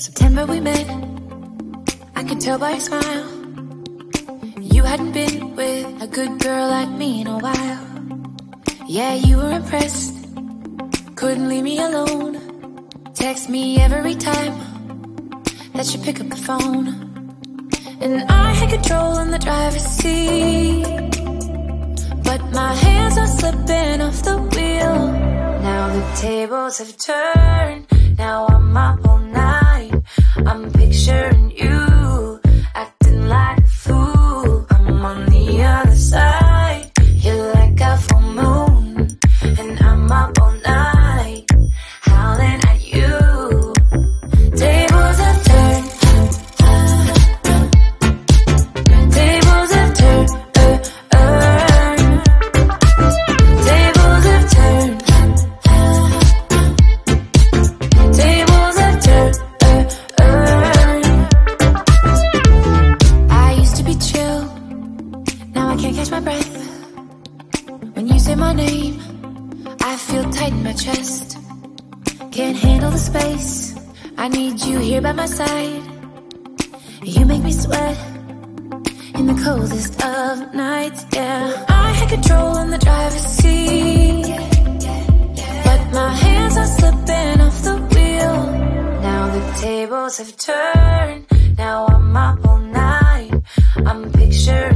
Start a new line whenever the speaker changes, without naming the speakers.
September we met, I could tell by your smile. You hadn't been with a good girl like me in a while. Yeah, you were impressed, couldn't leave me alone. Text me every time that you pick up the phone. And I had control in the driver's seat, but my hands are slipping off the wheel. Now the tables have turned, now I'm up all night. I'm picturing you acting like a fool. I'm on the other side, you're like a full moon, and I'm up all night, howling at you. Tables have turned, tables have turned, tables have turned, tables have turned. I used to be chill, now I can't catch my breath. When you say my name, I feel tight in my chest. Can't handle the space, I need you here by my side. You make me sweat in the coldest of nights, yeah. I had control in the driver's seat, but my hands are slipping off the wheel. Now the tables have turned, now I'm up all night. I'm picturing